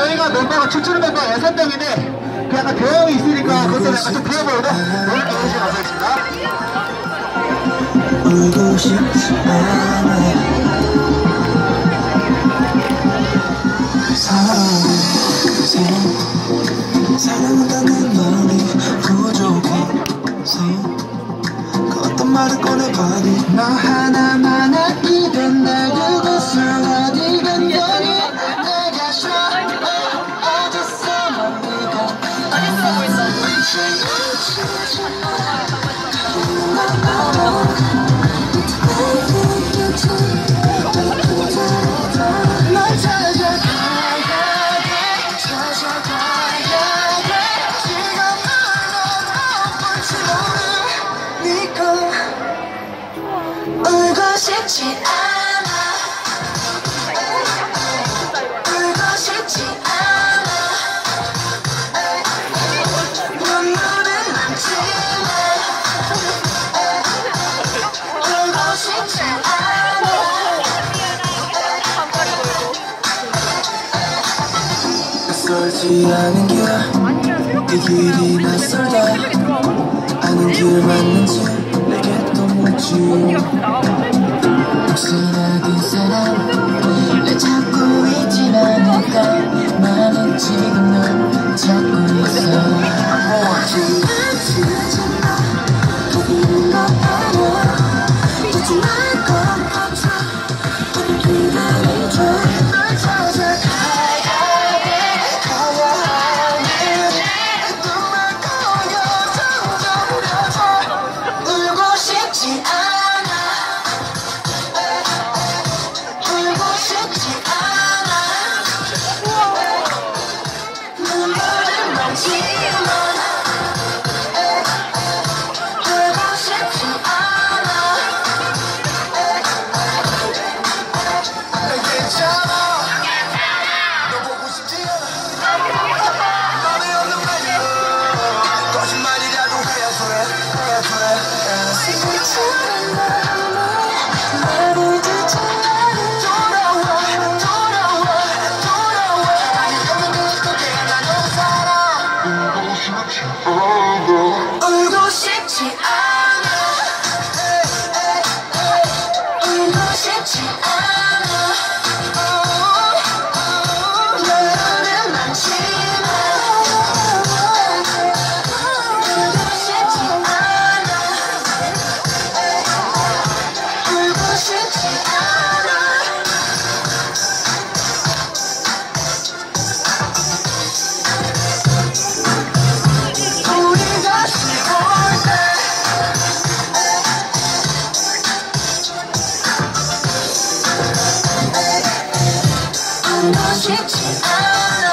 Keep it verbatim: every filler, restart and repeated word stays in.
저희가 멤버가 춤추는 멤버가 여섯 명인데 그 약간 대형이 있으니까 그것 때문에 약간 좀 비어보여도 오늘 해주시면 감사하겠습니다. 울고 싶지 않아 사랑해서 사랑한다는 말이 부족해서 그 어떤 말을 꺼내봐도 너 하나만 아끼던 날 그곳을 어디 간 거니 내가 쉬어 어딨어 멀리가 어딨어 벌써 널 찾아가야 돼 찾아가야 돼 지금 널 못 볼지 모르니까 울고 싶지 않아 울고 싶지 않아 눈물은 많지만 울고 싶지 않아 낯설지 않은 길 이 길이 낯설다 아는 길 맞는지 내게 또 묻지 혹시나 그 사람 날 찾고 있진 않을까 나는 지금 널 찾고 있어 아프잖아 보이는 거 알아 잊지 말 것 같아 오늘 기다려줘 널 찾아가야 돼 가야 해 눈물 고여 점점 흐려져 울고 싶지 않아 울고 싶지 않아 눈물은 많지만 울고 싶지 않아 난 괜찮아 너 보고 싶지 않아 맘에 없는 말이야 거짓말이라도 해야죠 해야죠 시간처럼 마음을 말을 듣지 않아 돌아와 돌아와 돌아와 아니 없는 그것도 난 너 살아 울고 싶지 않아 울고 싶지 않아 눈물은 많지만 울고 싶지 않아 울고 싶지 않아 우리 다시 볼때 울고 싶지 않아